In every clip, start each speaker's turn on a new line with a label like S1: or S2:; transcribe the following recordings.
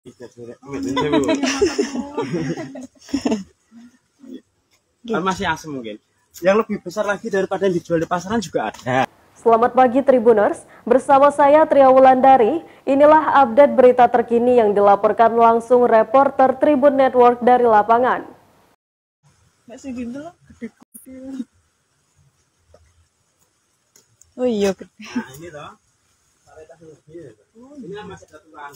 S1: Masih asem mungkin. Yang lebih besar lagi daripada yang dijual di pasaran juga ada.
S2: Selamat pagi Tribuners, bersama saya Tria Wulandari. Inilah update berita terkini yang dilaporkan langsung reporter Tribun Network dari lapangan.
S3: Oh iya.
S1: Nah, ini toh. Ini masih ada tulang.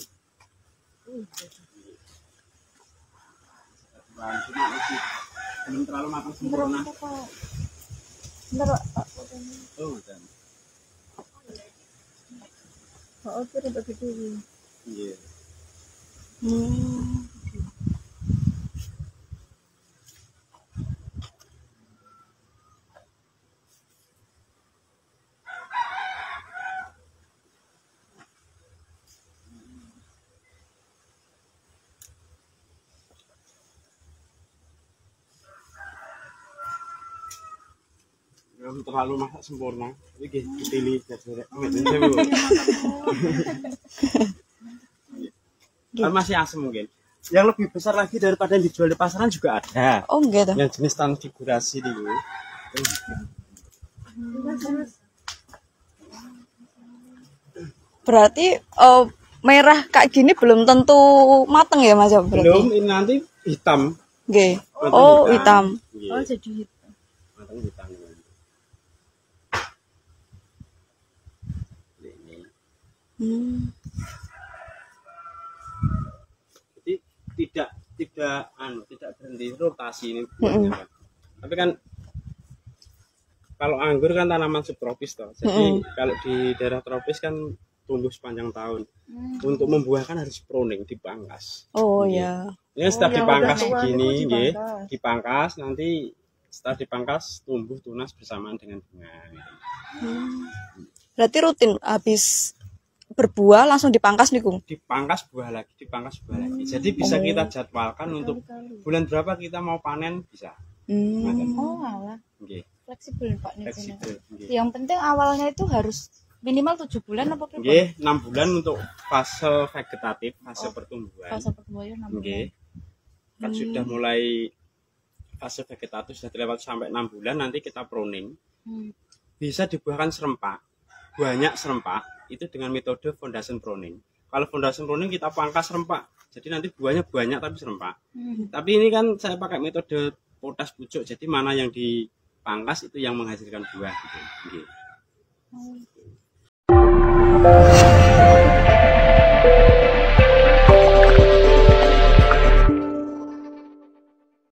S1: Belum terlalu matang sempurna.
S3: Bentar, Pak.
S1: Oh, dan.
S3: Oh, oke, udah gitu.
S1: Iya. Belum terlalu masak sempurna. Ini dipilih jadi masih asem mungkin. Yang lebih besar lagi daripada yang dijual di pasaran juga ada.
S3: Oh enggak dah.
S1: Yang jenis transfigurasi dulu.
S3: Berarti merah kayak gini belum tentu mateng ya Mas? Berarti?
S1: Belum, ini nanti hitam.
S3: Nggih. Oh, hitam.
S1: Oh,
S3: jadi hitam.
S1: Matang hitam. Jadi tidak berhenti rotasi ini buahnya. Tapi kan kalau anggur kan tanaman subtropis toh. Jadi kalau di daerah tropis kan tumbuh sepanjang tahun. Untuk membuahkan harus pruning, dipangkas.
S3: Oh ya.
S1: Ini setelah dipangkas begini, dipangkas nanti setelah dipangkas tumbuh tunas bersamaan dengan bunga.
S3: Berarti rutin habis berbuah langsung dipangkas nih Kung?
S1: Dipangkas buah lagi. Jadi bisa kita jadwalkan untuk bulan berapa kita mau panen bisa.
S4: Oh alah.
S1: Okay.
S4: Fleksibel Pak nih.
S1: Fleksibel.
S4: Yang penting awalnya itu harus minimal 7 bulan apa berapa?
S1: Nggih, 6 bulan untuk fase vegetatif, fase pertumbuhan.
S4: Fase pertumbuhan 6 bulan.
S1: Nggih. Kan sudah mulai fase vegetatif sudah lewat sampai 6 bulan nanti kita pruning. Bisa dibuahkan serempak. Banyak serempak itu dengan metode foundation pruning. Kalau foundation pruning kita pangkas serempak. Jadi nanti buahnya banyak tapi serempak. Tapi ini kan saya pakai metode potas pucuk. Jadi mana yang dipangkas itu yang menghasilkan buah gitu.